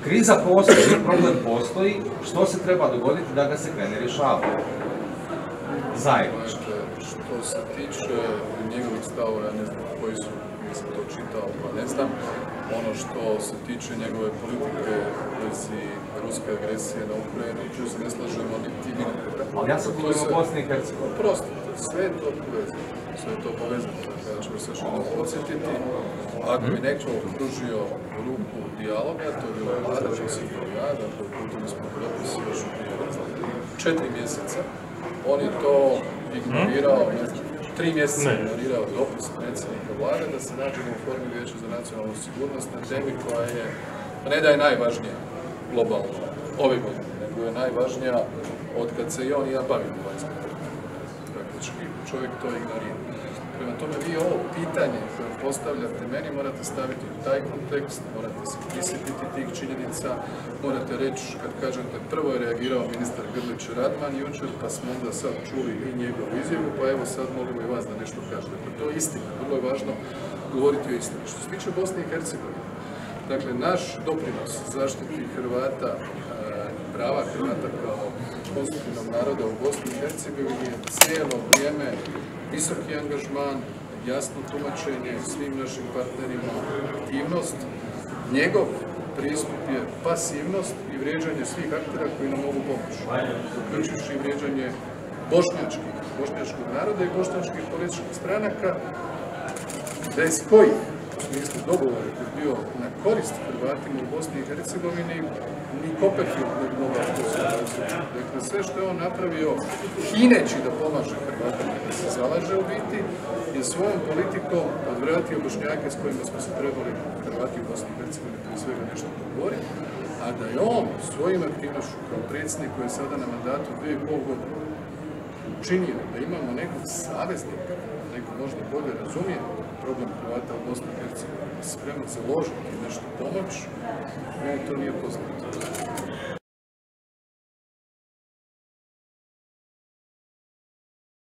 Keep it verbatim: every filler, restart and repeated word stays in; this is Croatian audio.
kriza postoji, problem postoji, što se treba dogoditi da ga se krene rješavati? Zajednički. Što se tiče njegovih stavova, ja ne znam koji su, nisam to čitao, pa ne znam. Ono što se tiče njegove politike u vezi ruske agresije na Ukrajinu, čiju se ne slažemo niti mi. Ali ja sam govorio o Bosni i Hercegovini. Prostite, sve je to povezano. Sve je to povezano. Ja ću vas još jednom podsjetiti. Ako bi neko okružio ruku dijaloga, to je bilo Vlada RH, dakle uputili smo dopis još prije četiri mjeseca. On je to ignorirao, ne znam, tri mjeseca ignorirao dopis predsjednika Vlade da se nađemo u formi Vijeća za nacionalnu sigurnost na temi koja je, ne da je najvažnija globalno ove godine, nego je najvažnija od kad se i on i ja bavimo vanjskom politikom. Praktički čovjek to ignorira. Prema tome vi ovo pitanje koje postavljate meni morate staviti u taj kontekst, morate se prisjetiti tih činjenica, morate reći, kad kažete, prvo je reagirao ministar Grlić Radman jučer, pa smo onda sad čuli i njegovu izjavu, pa evo sad molimo i vas da nešto kažete. Dakle, to je istina, vrlo je važno govoriti o istini. Što se tiče Bosne i Hercegovine, dakle, naš doprinos zaštiti Hrvata, prava Hrvata kao konstitutivnog naroda u Bosni i Hercegovini je cijelo vrijeme visoki angažman, jasno tumačenje svim našim partnerima, aktivnost. Njegov pristup je pasivnost i vrijeđanje svih aktera koji nam mogu pomoći, uključujući i vrijeđanje bošnjačkih, bošnjačkog naroda i bošnjačkih političkih stranaka, bez kojih, u smislu dogovora koji je bio na korist Hrvatima u Bosni i Hercegovini, ni Copperfield ne bi mogao to situaciju. Dakle, sve što je on napravio hineći da pomaže Hrvatima da se zalaže u biti, je svojom politikom odvratio Bošnjake s kojima smo se trebali Hrvati u Bosni i Hercegovini prije svega nešto dogovoriti, a da je on svojim aktivnošću kao predsjednik koji je sada na mandatu dvije i pol godine učinio da imamo nekog saveznika, neko možda bolje razumije problem Hrvata u Bosni i Hercegovini, da se spremno založiti i nešto pomoć, meni to nije poznato.